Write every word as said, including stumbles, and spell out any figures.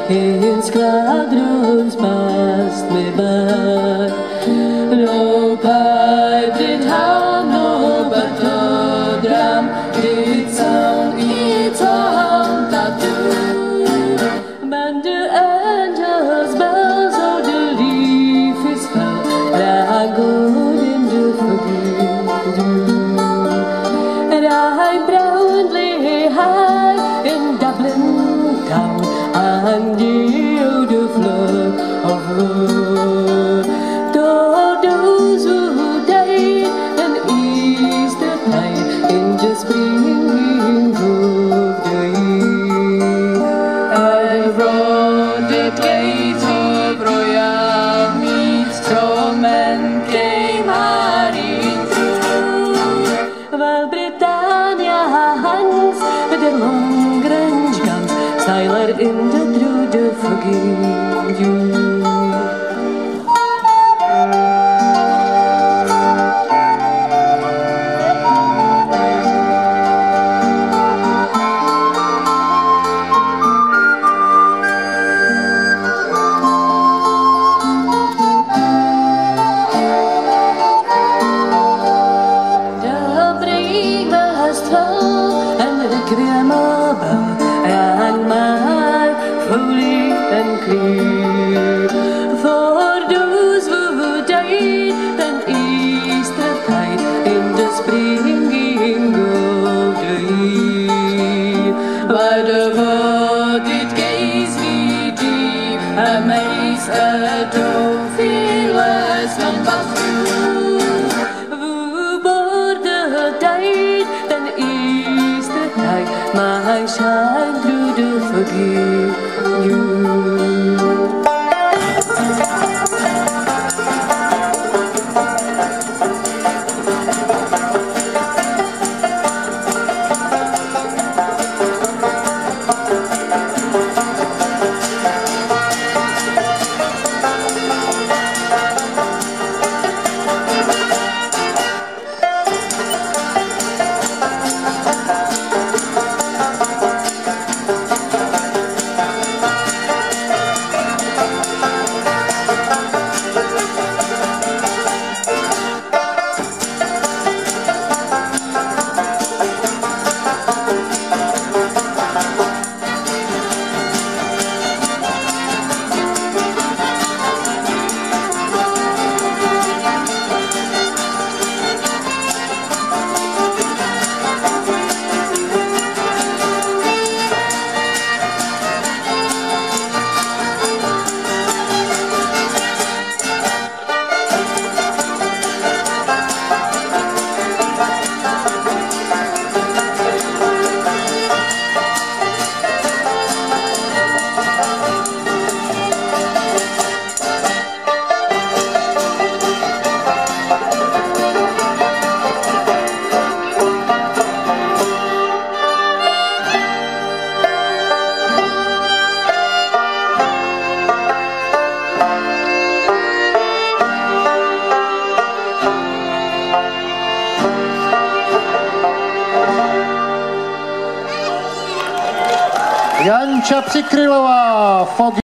His squadrons passed me by. No pipe did have, no battle drum did sound its own tattoo. But the angels' bells of the leaf is felt like gold in the forget you. And I proudly high in Dublin town and yield the flood of wood. To those who died and Easter tide in the spring of the year. I brought the gates of royal meads, so men came hurrying through. While Britannia hangs with their long Grange guns, silent in the through the forgive you. And the requiem above and my holy and clear. For those who died and Easter tide in the springing of the year. By the voted gaze we deep amaze a trophy-less and pass through. Who bore the tide then Easter tide might shine through to forgive you. Jancia Přikrylová.